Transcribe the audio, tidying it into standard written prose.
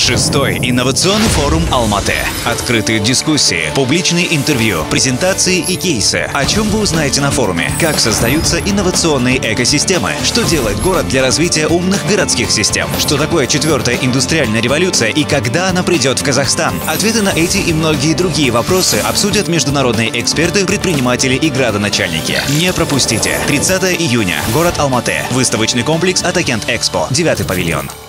Шестой инновационный форум Алматы. Открытые дискуссии, публичные интервью, презентации и кейсы. О чем вы узнаете на форуме? Как создаются инновационные экосистемы? Что делает город для развития умных городских систем? Что такое четвертая индустриальная революция и когда она придет в Казахстан? Ответы на эти и многие другие вопросы обсудят международные эксперты, предприниматели и градоначальники. Не пропустите. 30 июня. Город Алматы. Выставочный комплекс Атакент Экспо. 9-й павильон.